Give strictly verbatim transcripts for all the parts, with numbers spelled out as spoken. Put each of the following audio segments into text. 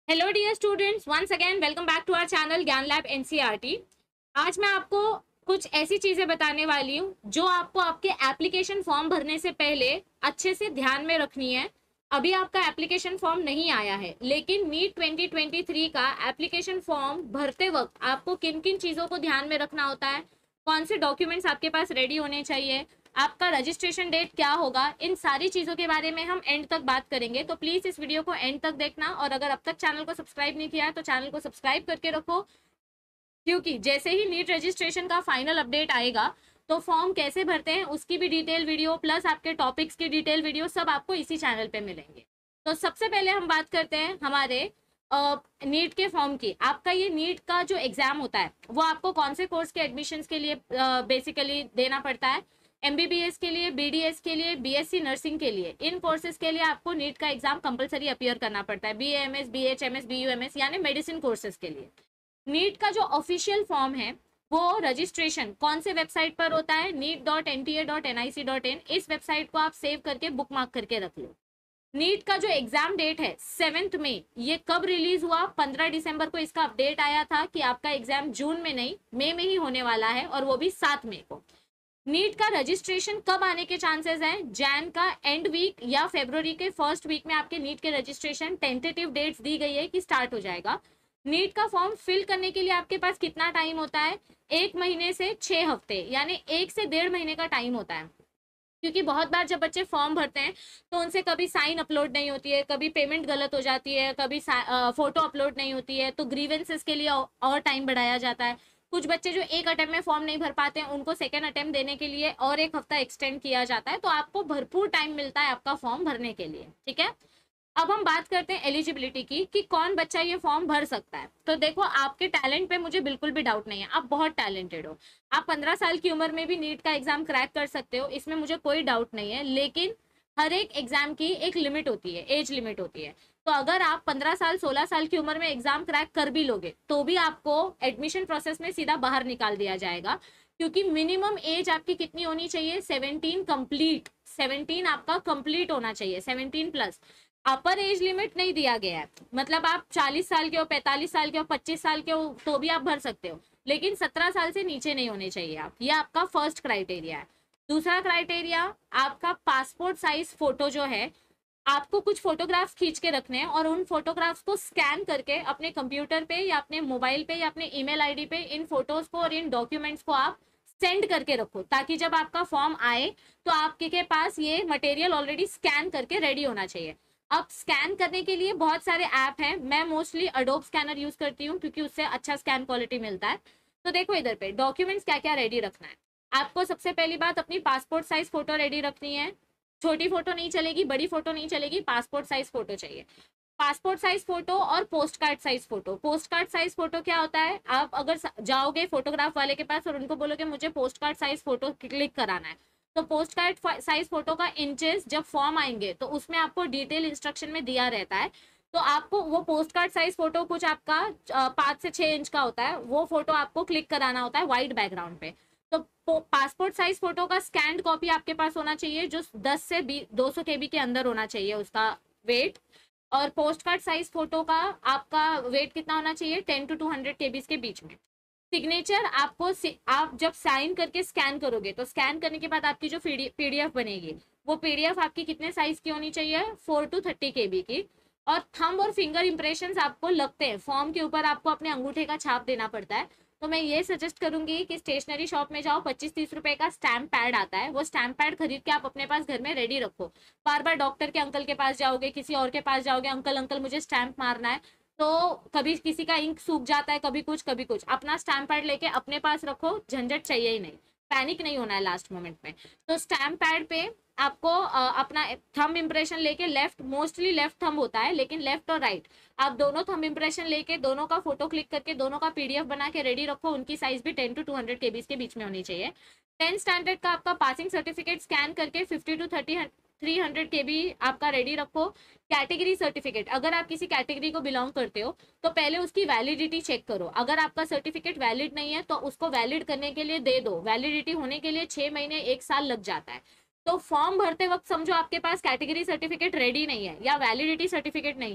Hello dear students, once again welcome back to our channel Gyan lab NCERT. आज मैं आपको कुछ ऐसी चीजें बताने वाली हूँ जो आपको आपके एप्लीकेशन फॉर्म भरने से पहले अच्छे से ध्यान में रखनी है। अभी आपका एप्लीकेशन फॉर्म नहीं आया है, लेकिन नीट ट्वेंटी ट्वेंटी थ्री का एप्लीकेशन फॉर्म भरते वक्त आपको किन किन चीजों को ध्यान में रखना होता है, कौन से डॉक्यूमेंट्स आपके पास रेडी होने चाहिए, आपका रजिस्ट्रेशन डेट क्या होगा, इन सारी चीजों के बारे में हम एंड तक बात करेंगे। तो प्लीज इस वीडियो को एंड तक देखना, और अगर अब तक चैनल को सब्सक्राइब नहीं किया है तो चैनल को सब्सक्राइब करके रखो, क्योंकि जैसे ही नीट रजिस्ट्रेशन का फाइनल अपडेट आएगा तो फॉर्म कैसे भरते हैं उसकी भी डिटेल वीडियो प्लस आपके टॉपिक्स की डिटेल वीडियो सब आपको इसी चैनल पे मिलेंगे। तो सबसे पहले हम बात करते हैं हमारे नीट के फॉर्म की। आपका ये नीट का जो एग्जाम होता है वो आपको कौन से कोर्स के एडमिशन्स के लिए बेसिकली देना पड़ता है। एमबीबीएस के लिए, बीडीएस के लिए, बीएससी नर्सिंग के लिए, इन कोर्सेज के लिए आपको नीट का एग्जाम कंपलसरी अपीयर करना पड़ता है। बीएएमएस, बीएचएमएस, बीयूएमएस यानी मेडिसिन कोर्सेज के लिए। नीट का जो ऑफिशियल फॉर्म है वो रजिस्ट्रेशन कौन से वेबसाइट पर होता है, NEET dot N T A dot N I C dot in. इस वेबसाइट को आप सेव करके बुक मार्क करके रख लो। नीट का जो एग्जाम डेट है सेवेंथ में, ये कब रिलीज हुआ? पंद्रह दिसंबर को इसका अपडेट आया था कि आपका एग्जाम जून में नहीं मई में ही होने वाला है, और वो भी सात मई को। नीट का रजिस्ट्रेशन कब आने के चांसेस हैं? जैन का एंड वीक या फरवरी के फर्स्ट वीक में आपके नीट के रजिस्ट्रेशन टेंटेटिव डेट्स दी गई है कि स्टार्ट हो जाएगा। नीट का फॉर्म फिल करने के लिए आपके पास कितना टाइम होता है? एक महीने से छह हफ्ते यानी एक से डेढ़ महीने का टाइम होता है। क्योंकि बहुत बार जब बच्चे फॉर्म भरते हैं तो उनसे कभी साइन अपलोड नहीं होती है, कभी पेमेंट गलत हो जाती है, कभी फोटो अपलोड नहीं होती है, तो ग्रीवेंसेस के लिए और टाइम बढ़ाया जाता है। कुछ बच्चे जो एक अटेम्प्ट में फॉर्म नहीं भर पाते हैं उनको सेकेंड अटेम्प्ट देने के लिए और एक हफ्ता एक्सटेंड किया जाता है। तो आपको भरपूर टाइम मिलता है आपका फॉर्म भरने के लिए, ठीक है। अब हम बात करते हैं एलिजिबिलिटी की कि कौन बच्चा ये फॉर्म भर सकता है। तो देखो, आपके टैलेंट पे मुझे बिल्कुल भी डाउट नहीं है, आप बहुत टैलेंटेड हो। आप पंद्रह साल की उम्र में भी नीट का एग्जाम क्रैक कर सकते हो, इसमें मुझे कोई डाउट नहीं है। लेकिन हर एक एग्जाम की एक लिमिट होती है, एज लिमिट होती है। तो अगर आप पंद्रह साल सोलह साल की उम्र में एग्जाम क्रैक कर भी लोगे तो भी आपको एडमिशन प्रोसेस में सीधा बाहर निकाल दिया जाएगा, क्योंकि मिनिमम एज आपकी कितनी होनी चाहिए? Seventeen complete. सेवनटीन आपका कंप्लीट होना चाहिए, seventeen plus. Upper age limit नहीं दिया गया है, मतलब आप चालीस साल के हो, पैंतालीस साल के हो, पच्चीस साल के हो तो भी आप भर सकते हो, लेकिन सत्रह साल से नीचे नहीं होने चाहिए आप। ये आपका फर्स्ट क्राइटेरिया है। दूसरा क्राइटेरिया, आपका पासपोर्ट साइज फोटो जो है, आपको कुछ फोटोग्राफ्स खींच के रखने हैं और उन फोटोग्राफ्स को स्कैन करके अपने कंप्यूटर पे या अपने मोबाइल पे या अपने ईमेल आईडी पे इन फोटोज को और इन डॉक्यूमेंट्स को आप सेंड करके रखो, ताकि जब आपका फॉर्म आए तो आपके के पास ये मटेरियल ऑलरेडी स्कैन करके रेडी होना चाहिए। अब स्कैन करने के लिए बहुत सारे ऐप हैं, मैं मोस्टली अडोब स्कैनर यूज करती हूँ क्योंकि उससे अच्छा स्कैन क्वालिटी मिलता है। तो देखो इधर पे डॉक्यूमेंट्स क्या क्या रेडी रखना है। आपको सबसे पहली बात अपनी पासपोर्ट साइज फोटो रेडी रखनी है। छोटी फोटो नहीं चलेगी, बड़ी फोटो नहीं चलेगी, पासपोर्ट साइज फोटो चाहिए। पासपोर्ट साइज फोटो और post card size photo. Post card size photo क्या होता है? आप अगर जाओगे फोटोग्राफ वाले के पास और उनको बोलोगे मुझे post card size photo click कराना है, तो पोस्ट कार्ड साइज फोटो का इंचेस जब फॉर्म आएंगे तो उसमें आपको डिटेल इंस्ट्रक्शन में दिया रहता है। तो आपको वो पोस्ट कार्ड साइज फोटो कुछ आपका पाँच से छह इंच का होता है, वो फोटो आपको क्लिक कराना होता है व्हाइट बैकग्राउंड पे। तो पासपोर्ट साइज फोटो का स्कैंड कॉपी आपके पास होना चाहिए जो दस से दो सौ केबी के अंदर होना चाहिए उसका वेट। और पोस्ट कार्ड साइज फोटो का आपका वेट कितना होना चाहिए? Ten to two hundred KBs के बीच में। सिग्नेचर आपको, आप जब साइन करके स्कैन करोगे तो स्कैन करने के बाद आपकी जो पीडीएफ बनेगी वो पीडीएफ आपकी कितने साइज की होनी चाहिए? फोर टू थर्टी केबी की। और थंब और फिंगर इंप्रेशन आपको लगते हैं फॉर्म के ऊपर, आपको अपने अंगूठे का छाप देना पड़ता है। तो मैं ये सजेस्ट करूंगी कि स्टेशनरी शॉप में जाओ, पच्चीस तीस रुपए का स्टैम्प पैड आता है, वो स्टैम्प पैड खरीद के आप अपने पास घर में रेडी रखो। बार बार डॉक्टर के अंकल के पास जाओगे, किसी और के पास जाओगे, अंकल अंकल मुझे स्टैम्प मारना है, तो कभी किसी का इंक सूख जाता है, कभी कुछ कभी कुछ। अपना स्टैम्प पैड लेके अपने पास रखो, झंझट चाहिए ही नहीं, पैनिक नहीं होना है लास्ट मोमेंट में। तो स्टैम्प पैड पे आपको अपना थंब इंप्रेशन लेके, लेफ्ट मोस्टली लेफ्ट थंब होता है लेकिन लेफ्ट और राइट, आप दोनों थंब इंप्रेशन लेके दोनों का फोटो क्लिक करके दोनों का पीडीएफ बना के रेडी रखो। उनकी साइज भी ten to two hundred KBs के बीच में होनी चाहिए। टेंथ स्टैंडर्ड का आपका पासिंग सर्टिफिकेट स्कैन करके fifty to thirty three hundred K B आपका रेडी रखो। कैटेगरी सर्टिफिकेट, अगर आप किसी कैटेगरी को बिलोंग करते हो तो पहले उसकी वैलिडिटी चेक करो। अगर आपका सर्टिफिकेट वैलिड नहीं है तो उसको वैलिड करने के लिए दे दो। वैलिडिटी होने के लिए छह महीने एक साल लग जाता है। तो फॉर्म भरते वक्त समझो आपके पास कैटेगरी सर्टिफिकेट रेडी नहीं है या वैलिडिटी सर्टिफिकेट नहीं है,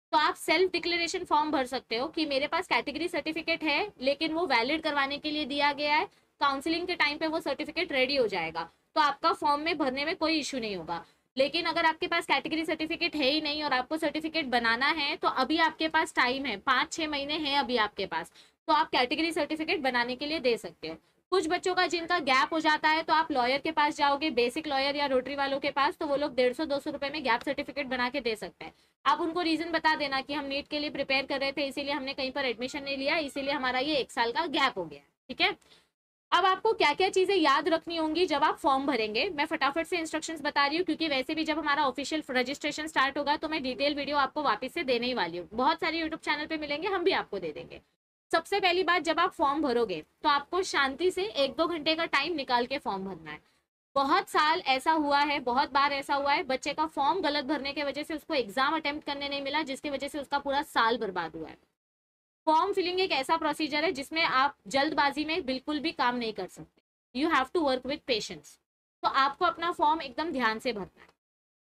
तो आप सेल्फ डिक्लेरेशन फॉर्म भर सकते हो कि मेरे पास कैटेगरी सर्टिफिकेट है लेकिन वो वैलिड करवाने के लिए दिया गया है, काउंसलिंग के टाइम पे वो सर्टिफिकेट रेडी हो जाएगा, तो आपका फॉर्म में भरने में कोई इशू नहीं होगा। लेकिन अगर आपके पास कैटेगरी सर्टिफिकेट है ही नहीं और आपको सर्टिफिकेट बनाना है, तो अभी आपके पास टाइम है, पाँच छः महीने हैं अभी आपके पास, तो आप कैटेगरी सर्टिफिकेट बनाने के लिए दे सकते हो। कुछ बच्चों का जिनका गैप हो जाता है तो आप लॉयर के पास जाओगे, बेसिक लॉयर या रोटरी वालों के पास, तो वो लोग डेढ़ सौ दो सौ रुपए में गैप सर्टिफिकेट बना के दे सकते हैं। आप उनको रीजन बता देना कि हम नीट के लिए प्रिपेयर कर रहे थे, इसीलिए हमने कहीं पर एडमिशन नहीं लिया, इसीलिए हमारा ये एक साल का गैप हो गया। ठीक है, अब आपको क्या क्या चीजें याद रखनी होंगी जब आप फॉर्म भरेंगे, मैं फटाफट से इंस्ट्रक्शंस बता रही हूँ, क्योंकि वैसे भी जब हमारा ऑफिशियल रजिस्ट्रेशन स्टार्ट होगा तो मैं डिटेल वीडियो आपको वापस से देने ही वाली हूँ, बहुत सारे यूट्यूब चैनल पे मिलेंगे, हम भी आपको दे देंगे। सबसे पहली बात, जब आप फॉर्म भरोगे तो आपको शांति से एक दो घंटे का टाइम निकाल के फॉर्म भरना है। बहुत साल ऐसा हुआ है, बहुत बार ऐसा हुआ है, बच्चे का फॉर्म गलत भरने की वजह से उसको एग्जाम अटेम्प्ट करने नहीं मिला, जिसकी वजह से उसका पूरा साल बर्बाद हुआ है। फॉर्म फिलिंग एक ऐसा प्रोसीजर है जिसमें आप जल्दबाजी में बिल्कुल भी काम नहीं कर सकते, you have to work with patience. तो आपको अपना फॉर्म एकदम ध्यान से भरना है।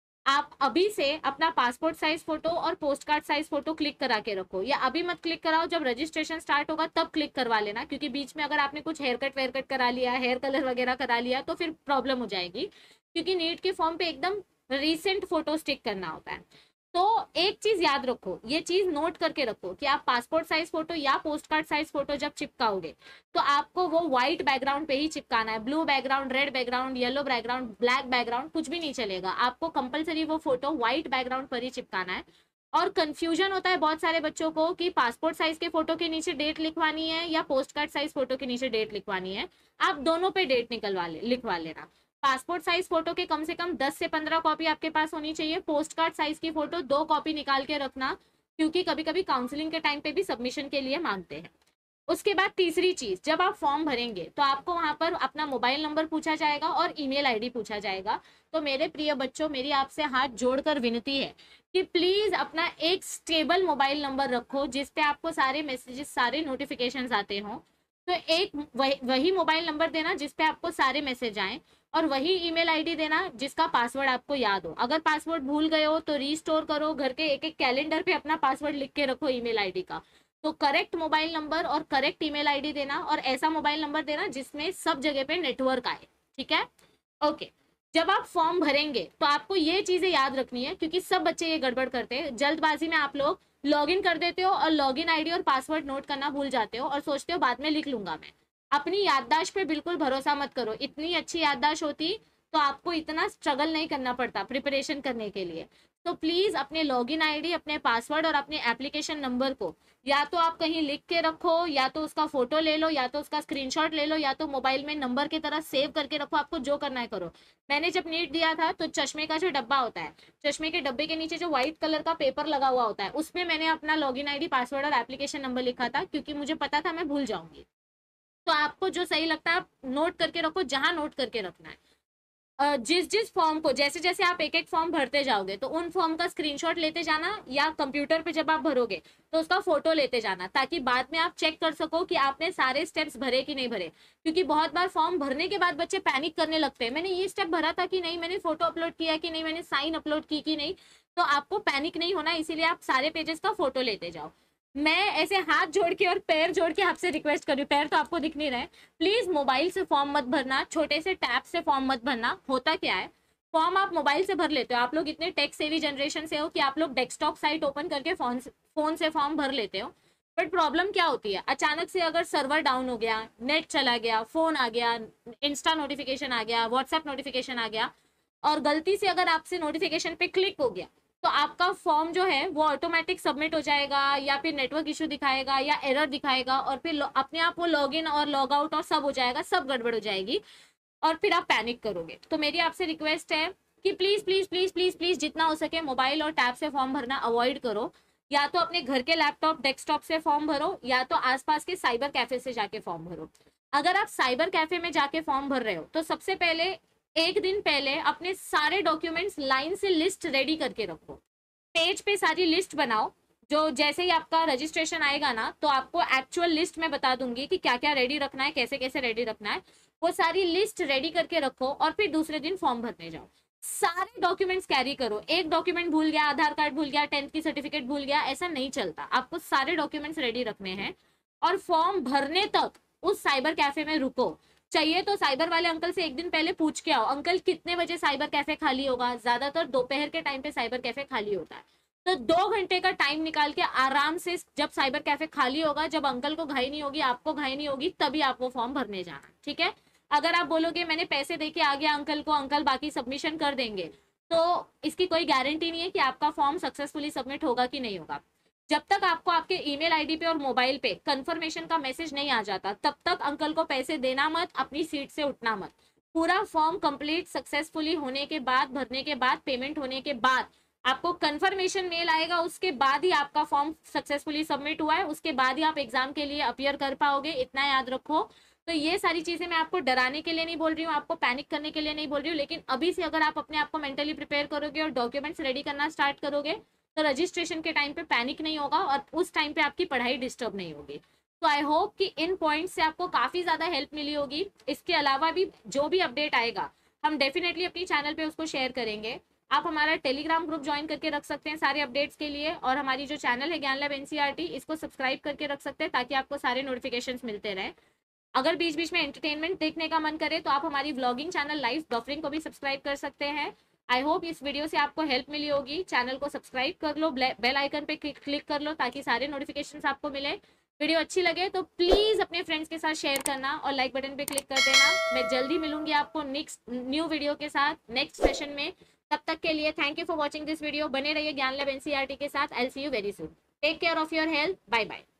आप अभी से अपना पासपोर्ट साइज फोटो और post card size photo click करा के रखो, या अभी मत क्लिक कराओ, जब रजिस्ट्रेशन स्टार्ट होगा तब क्लिक करवा लेना, क्योंकि बीच में अगर आपने कुछ हेयर कट वेयर कट करा लिया, हेयर कलर वगैरह करा लिया, तो फिर प्रॉब्लम हो जाएगी, क्योंकि नीट के फॉर्म पे एकदम रिसेंट फोटो स्टिक करना होता है। तो एक चीज याद रखो, ये चीज नोट करके रखो कि आप पासपोर्ट साइज फोटो या पोस्ट कार्ड साइज फोटो जब चिपकाओगे तो आपको वो व्हाइट बैकग्राउंड पे ही चिपकाना है, blue background, red background, yellow background, black background कुछ भी नहीं चलेगा, आपको कंपलसरी वो फोटो व्हाइट बैकग्राउंड पर ही चिपकाना है। और कंफ्यूजन होता है बहुत सारे बच्चों को कि पासपोर्ट साइज के फोटो के नीचे डेट लिखवानी है या पोस्ट कार्ड साइज फोटो के नीचे डेट लिखवानी है, आप दोनों पे डेट निकलवा ले लिखवा लेना। पासपोर्ट साइज फोटो के कम से कम दस से पंद्रह कॉपी आपके पास होनी चाहिए, पोस्ट कार्ड साइज की फोटो दो कॉपी निकाल के रखना, क्योंकि कभी कभी काउंसलिंग के टाइम पे भी सबमिशन के लिए मांगते हैं। उसके बाद तीसरी चीज, जब आप फॉर्म भरेंगे तो आपको वहां पर अपना मोबाइल नंबर पूछा जाएगा और ईमेल आईडी पूछा जाएगा। तो मेरे प्रिय बच्चों, मेरी आपसे हाथ जोड़कर विनती है कि प्लीज अपना एक स्टेबल मोबाइल नंबर रखो जिसपे आपको सारे मैसेजेस, सारे नोटिफिकेशंस आते हों। तो एक वही, वही मोबाइल नंबर देना जिसपे आपको सारे मैसेज आए, और वही ईमेल आईडी देना जिसका पासवर्ड आपको याद हो। अगर पासवर्ड भूल गए हो तो रीस्टोर करो, घर के एक एक कैलेंडर पे अपना पासवर्ड लिख के रखो ईमेल आईडी का। तो करेक्ट मोबाइल नंबर और करेक्ट ईमेल आईडी देना, और ऐसा मोबाइल नंबर देना जिसमें सब जगह पे नेटवर्क आए। ठीक है, ओके। जब आप फॉर्म भरेंगे तो आपको ये चीजें याद रखनी है, क्योंकि सब बच्चे ये गड़बड़ करते हैं, जल्दबाजी में आप लोग लॉगिन कर देते हो और लॉगिन आईडी और पासवर्ड नोट करना भूल जाते हो और सोचते हो बाद में लिख लूंगा मैं। अपनी याददाश्त पे बिल्कुल भरोसा मत करो, इतनी अच्छी याददाश्त होती तो आपको इतना स्ट्रगल नहीं करना पड़ता प्रिपरेशन करने के लिए। तो प्लीज अपने लॉगिन आईडी, अपने पासवर्ड और अपने एप्लीकेशन नंबर को या तो आप कहीं लिख के रखो, या तो उसका फोटो ले लो, या तो उसका स्क्रीनशॉट ले लो, या तो मोबाइल में नंबर की तरह सेव करके रखो, आपको जो करना है करो। मैंने जब नीट दिया था तो चश्मे का जो डब्बा होता है, चश्मे के डब्बे के नीचे जो व्हाइट कलर का पेपर लगा हुआ होता है, उसमें मैंने अपना लॉगिन आईडी, पासवर्ड और एप्लीकेशन नंबर लिखा था, क्योंकि मुझे पता था मैं भूल जाऊंगी। तो आपको जो सही लगता है आप नोट करके रखो, जहां नोट करके रखना है। जिस जिस फॉर्म को, जैसे जैसे आप एक एक फॉर्म भरते जाओगे तो उन फॉर्म का स्क्रीनशॉट लेते जाना, या कंप्यूटर पे जब आप भरोगे तो उसका फोटो लेते जाना, ताकि बाद में आप चेक कर सको कि आपने सारे स्टेप्स भरे कि नहीं भरे। क्योंकि बहुत बार फॉर्म भरने के बाद बच्चे पैनिक करने लगते हैं, मैंने ये स्टेप भरा था कि नहीं, मैंने फोटो अपलोड किया कि नहीं, मैंने साइन अपलोड की कि नहीं। तो आपको पैनिक नहीं होना, इसीलिए आप सारे पेजेस का फोटो लेते जाओ। मैं ऐसे हाथ जोड़ के और पैर जोड़ के आपसे रिक्वेस्ट कर रही हूँ, पैर तो आपको दिख नहीं रहे, प्लीज मोबाइल से फॉर्म मत भरना, छोटे से टैब से फॉर्म मत भरना। होता क्या है, फॉर्म आप मोबाइल से भर लेते हो, आप लोग इतने टेक सेवी जनरेशन से हो कि आप लोग डेस्कटॉप साइट ओपन करके फोन फोन से फॉर्म भर लेते हो। बट प्रॉब्लम क्या होती है, अचानक से अगर सर्वर डाउन हो गया, नेट चला गया, फोन आ गया, इंस्टा नोटिफिकेशन आ गया, व्हाट्सएप नोटिफिकेशन आ गया, और गलती से अगर आपसे नोटिफिकेशन पे क्लिक हो गया, तो आपका फॉर्म जो है वो ऑटोमेटिक सबमिट हो जाएगा, या फिर नेटवर्क इशू दिखाएगा, या एरर दिखाएगा, और फिर अपने आप वो लॉगिन और लॉग आउट और सब हो जाएगा, सब गड़बड़ हो जाएगी, और फिर आप पैनिक करोगे। तो मेरी आपसे रिक्वेस्ट है कि please please please please please जितना हो सके मोबाइल और टैब से फॉर्म भरना अवॉइड करो। या तो अपने घर के लैपटॉप, डेस्कटॉप से फॉर्म भरो, या तो आसपास के साइबर कैफे से जाके फॉर्म भरो। अगर आप साइबर कैफे में जाके फॉर्म भर रहे हो तो सबसे पहले एक दिन पहले अपने सारे डॉक्यूमेंट्स लाइन से लिस्ट रेडी करके रखो, पेज पे सारी लिस्ट बनाओ। जो जैसे ही आपका रजिस्ट्रेशन आएगा ना, तो आपको एक्चुअल लिस्ट में बता दूंगी कि क्या क्या रेडी रखना है, कैसे कैसे रेडी रखना है, वो सारी लिस्ट रेडी करके रखो, और फिर दूसरे दिन फॉर्म भरने जाओ। सारे डॉक्यूमेंट्स कैरी करो। एक डॉक्यूमेंट भूल गया, आधार कार्ड भूल गया, टेंथ की सर्टिफिकेट भूल गया, ऐसा नहीं चलता। आपको सारे डॉक्यूमेंट्स रेडी रखने हैं और फॉर्म भरने तक उस साइबर कैफे में रुको। चाहिए तो साइबर वाले अंकल से एक दिन पहले पूछ के आओ, अंकल कितने बजे साइबर कैफे खाली होगा। ज्यादातर दोपहर के टाइम पे साइबर कैफे खाली होता है, तो दो घंटे का टाइम निकाल के आराम से, जब साइबर कैफे खाली होगा, जब अंकल को घाई नहीं होगी, आपको घाई नहीं होगी, तभी आप वो फॉर्म भरने जाना, ठीक है। अगर आप बोलोगे मैंने पैसे दे के आ गया अंकल को, अंकल बाकी सबमिशन कर देंगे, तो इसकी कोई गारंटी नहीं है कि आपका फॉर्म सक्सेसफुली सबमिट होगा कि नहीं होगा। जब तक आपको आपके ईमेल आईडी पे और मोबाइल पे कंफर्मेशन का मैसेज नहीं आ जाता, तब तक अंकल को पैसे देना मत, अपनी सीट से उठना मत। पूरा फॉर्म कंप्लीट सक्सेसफुली होने के बाद, भरने के बाद, पेमेंट होने के बाद आपको कंफर्मेशन मेल आएगा, उसके बाद ही आपका फॉर्म सक्सेसफुली सबमिट हुआ है, उसके बाद ही आप एग्जाम के लिए अपियर कर पाओगे, इतना याद रखो। तो ये सारी चीजें मैं आपको डराने के लिए नहीं बोल रही हूँ, आपको पैनिक करने के लिए नहीं बोल रही हूँ, लेकिन अभी से अगर आप अपने आप को मेंटली प्रिपेयर करोगे और डॉक्यूमेंट्स रेडी करना स्टार्ट करोगे, तो रजिस्ट्रेशन के टाइम पे पैनिक नहीं होगा और उस टाइम पे आपकी पढ़ाई डिस्टर्ब नहीं होगी। तो आई होप कि इन पॉइंट्स से आपको काफी ज्यादा हेल्प मिली होगी। इसके अलावा भी जो भी अपडेट आएगा हम डेफिनेटली अपनी चैनल पे उसको शेयर करेंगे। आप हमारा टेलीग्राम ग्रुप ज्वाइन करके रख सकते हैं सारे अपडेट्स के लिए, और हमारी जो चैनल है ज्ञान लैब एनसीईआरटी, इसको सब्सक्राइब करके रख सकते हैं ताकि आपको सारे नोटिफिकेशंस मिलते रहे। अगर बीच बीच में एंटरटेनमेंट देखने का मन करे तो आप हमारी व्लॉगिंग चैनल लाइव बफरिंग को भी सब्सक्राइब कर सकते हैं। आई होप इस वीडियो से आपको हेल्प मिली होगी। चैनल को सब्सक्राइब कर लो, बेल आइकन पे क्लिक कर लो ताकि सारे नोटिफिकेशंस आपको मिले। वीडियो अच्छी लगे तो प्लीज अपने फ्रेंड्स के साथ शेयर करना और लाइक बटन पे क्लिक कर देना। मैं जल्दी मिलूंगी आपको नेक्स्ट न्यू वीडियो के साथ नेक्स्ट सेशन में। तब तक के लिए thank you for watching this video. बने रहिए ज्ञान लैब एनसीईआरटी के साथ। I will see you very soon. Take care of your health. Bye bye.